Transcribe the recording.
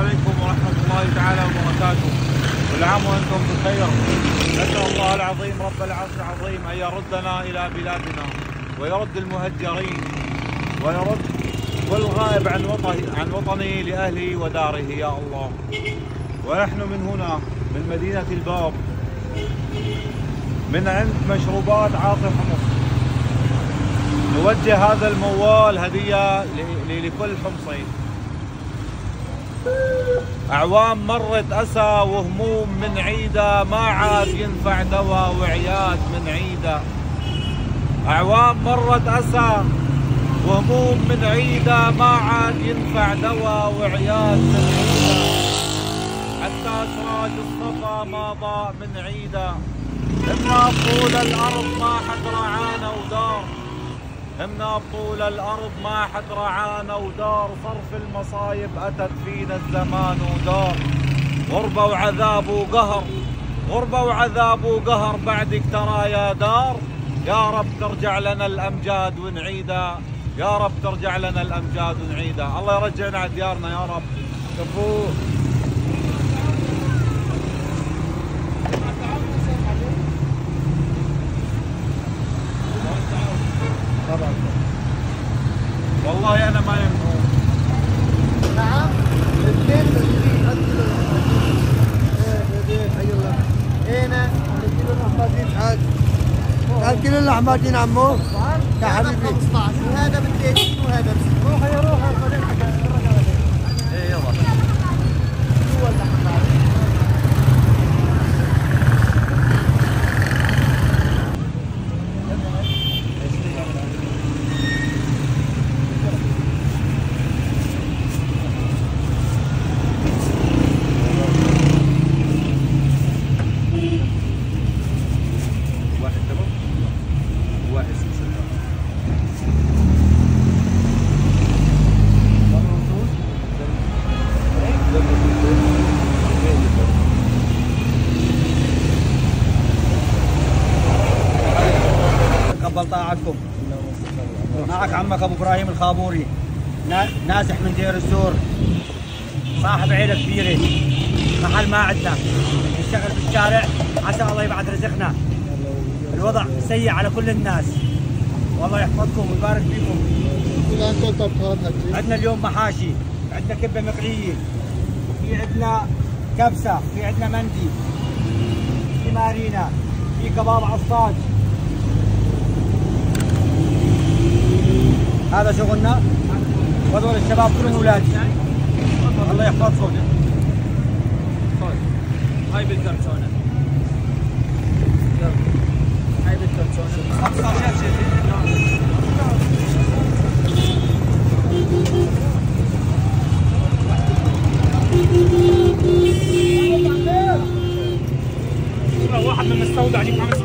عليكم ورحمة الله تعالى وبركاته، كل عام وأنتم بخير. نسأل الله العظيم رب العرش العظيم أن يردنا إلى بلادنا ويرد المهجرين ويرد كل غائب عن وطنه لأهله وداره يا الله. ونحن من هنا من مدينة الباب من عند مشروبات عاطف حمص نوجه هذا الموال هدية لكل حمصي. أعوام مرت أسى وهموم من عيدة، ما عاد ينفع دواء وعياد من عيدة. أعوام مرت أسى وهموم من عيدة، ما عاد ينفع دواء وعياد من عيدة. حتى سراج الصفا ما ضاء من عيدة. همنا بطول الأرض ما حد رعانا ودار، همنا بطول الأرض ما حد رعانا ودار. صرف المصايب أتت فينا الزمان ودار. غربة وعذاب وقهر، غربة وعذاب وقهر بعدك ترى يا دار. يا رب ترجع لنا الأمجاد ونعيدها، يا رب ترجع لنا الأمجاد ونعيدها. الله يرجعنا على ديارنا يا رب. كفو. والله أنا ما ينفع. نعم. هنا الكيلو الأحمرين عاد. الكيلو الأحمرين عمو. يا حبيبي. 15 وهذا ب 30 وهذا ب 60. روح يا روح ايه يلا. هو الأحمر. قبل طاعتكم. معك عمك ابو ابراهيم الخابوري، نازح من دير الزور، صاحب عيله كبيره، محل ما عندنا، نشتغل بالشارع، عسى الله يبعد رزقنا. الوضع سيء على كل الناس، والله يحفظكم ويبارك فيكم. عندنا اليوم محاشي، عندنا كبه مقليه، في عندنا كبسه، في عندنا مندي، في مارينا، في كباب عصاج. هذا شغلنا، وهذول الشباب كلهم اولادي. الله يحفظكم. هاي بالكرتونة، هاي بالكرتونة. واحد من المستودع